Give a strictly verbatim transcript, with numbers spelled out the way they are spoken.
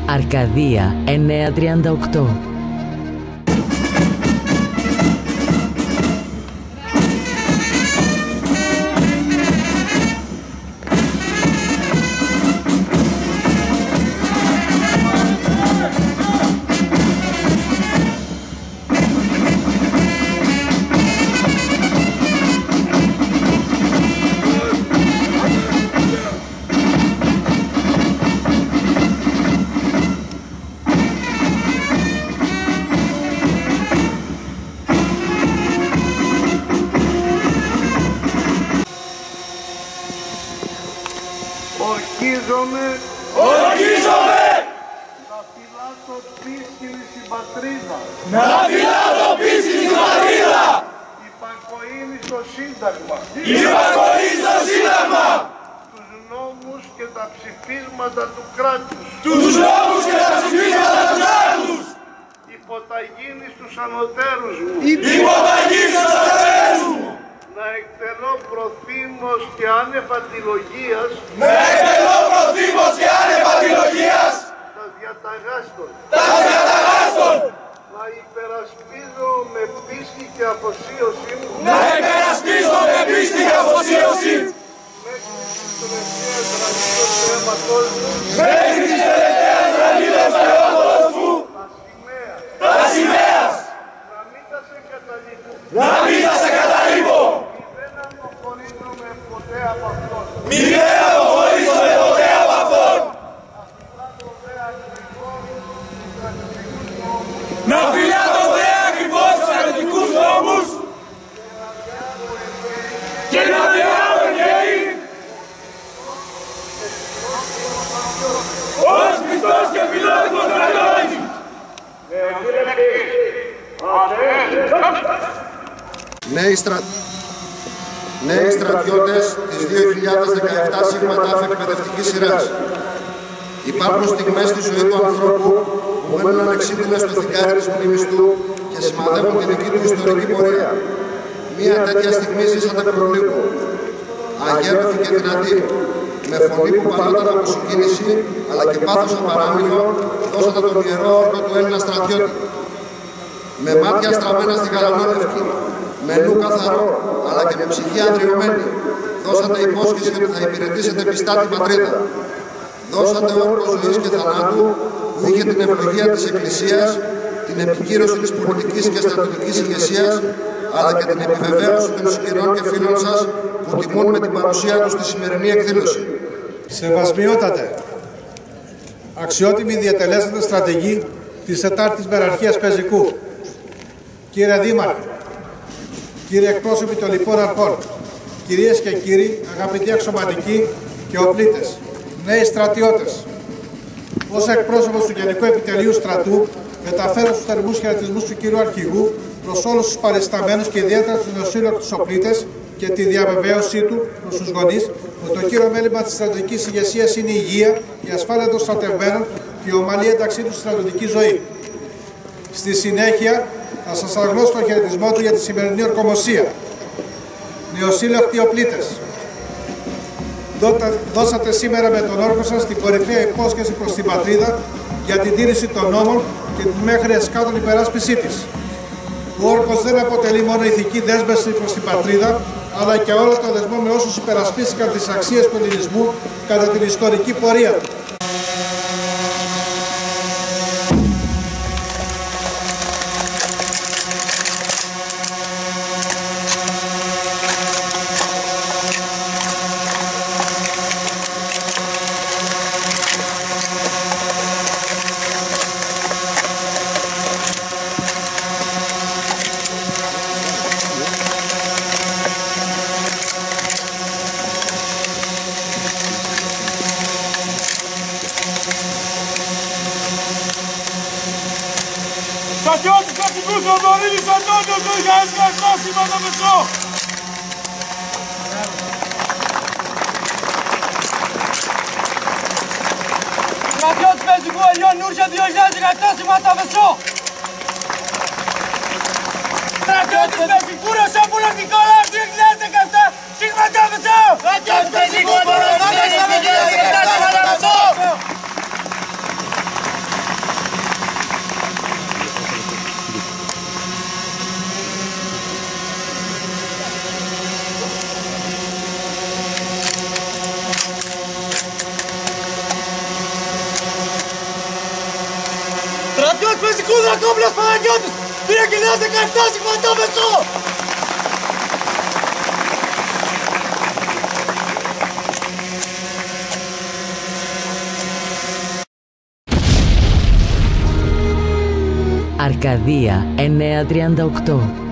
Αρκαδία εννιακόσια τριάντα οκτώ. Ορκίζομαι, ορκίζομαι να φυλάτω πίστην στην πατρίδα, να φυλάτω πίστην στην πατρίδα, υπακοήν στο Σύνταγμα, υπακοήν στο Σύνταγμα, τους νόμους και τα ψηφίσματα του κράτους, τους νόμους και τα ψηφίσματα του κράτους, υποταγίνει στους ανωτέρους μου, υποταγίνει στους ανωτέρους μου, να εκτελώ προθήμως και άνευ αντιλογίας, να εκτελώ προθήμως και άνευ αντιλογίας, τα διαταγάστων, τα διαταγάστων, να υπερασπίζω με πίστη και αφοσίωση μου, να υπερασπίζω με πίστη και αφοσίωση, μέχρι τις τελευταίες γραμμίδες του αίματος μου, μέχρι τις τελευταίες γραμμίδες του αίματος μου, τα σημαία, τα σημαίας, να μην τα σε καταλήγω, να μην τα σε καταλήγω, δεν αποχωρίζομαι ποτέ από αυτόν. μη δεν αποχωρίζομαι ποτέ από αυτόν. Να φυλάτω δε ακριβώς τους κρατικούς νόμους και να διάλω γέι ως πιστός και φιλότιμος στρατιώτης. Νέοι, στρα... Νέοι στρατιώτες της δύο χιλιάδες δεκαεπτά Σίγμα Τάφ εκπαιδευτικής σειράς. Υπάρχουν στιγμές στη ζωή του ανθρώπου που μένουν ανεξίτηλες στο θικάρι της μνήμης του και σημαδεύουν τη δική του ιστορική πορεία. Μία τέτοια στιγμή ζήσατε προλίγου. Αγέροχοι και δυνατοί, με φωνή που παλόταν από συγκίνηση αλλά και πάθος απαράμιλο, δώσατε τον ιερό όρκο του Έλληνα στρατιώτη. Με μάτια στραμμένα στην γαλανόλευκη, με νου καθαρό, αλλά και με ψυχή αδριωμένη, δώσατε υπόσχεση ότι θα υπηρετήσετε πιστά την πατρίδα. Δώσατε όρκο ζωής και θανάτου που είχε την ευλογία της Εκκλησίας, την επικύρωση της πολιτικής και στρατιωτικής ηγεσίας, αλλά και την επιβεβαίωση των συγγενών και φίλων σας που τιμούν με την παρουσία τους στη σημερινή εκδήλωση. Σεβασμιότατε, αξιότιμοι διατελέσατε στρατηγοί της τετάρτης Μεραρχίας Πεζικού, κύριε Δήμαρχε, κύριε εκπρόσωποι των λοιπών αρχών, κυρίες και κύριοι, αγαπητοί αξιωματικοί και οπλίτες, νέοι στρατιώτες, ως εκπρόσωπος του Γενικού Επιτελείου Στρατού, μεταφέρω στους θερμούς χαιρετισμούς του κύριου Αρχηγού προς όλους τους παρισταμένους και ιδιαίτερα τους νεοσύλλογους οπλίτες και τη διαβεβαίωσή του προς τους γονείς ότι το κύριο μέλημα της στρατιωτικής ηγεσίας είναι η υγεία, η ασφάλεια των στρατευμένων και η ομαλή ένταξή τους στη στρατιωτική ζωή. Στη συνέχεια, θα σας αγνώσω τον χαιρετισμό του για τη σημερινή ορκομοσία. Νεοσύλλογοι οπλίτες, δώσατε σήμερα με τον όρκο σας την κορυφαία υπόσχεση προς την πατρίδα για την τήρηση των νόμων και την μέχρι εσκάτων υπεράσπισή της. Ο όρκος δεν αποτελεί μόνο ηθική δέσμευση προς την πατρίδα, αλλά και όλο το δεσμό με όσους υπερασπίστηκαν τις αξίες του ελληνισμού κατά την ιστορική πορεία του. Στρατιώτης κρατικούς Θοδωρίδης Αντώνιος του χιλιάδες δεκαεπτά Σίγμα Τάφ. Στρατιώτης Πεζικού Ελιών Νούρια δύο χιλιάδες δεκαεπτά Σίγμα Τάφ. Στρατιώτης Πεζικού Ρωσόπουλος Νικόλαος δύο χιλιάδες δεκαεπτά Σίγμα Τάφ. Στρατιώτης Πεζικού Ρωσόπουλος δύο χιλιάδες δεκαεπτά Σίγμα Τάφ. Στρατιώτης Πεζικού Δρακόπουλος Παναγιώτης, πήρε κοινάς δεκαεπτά σιγματά μεσό. Αρκαδία εννιακόσια τριάντα οκτώ.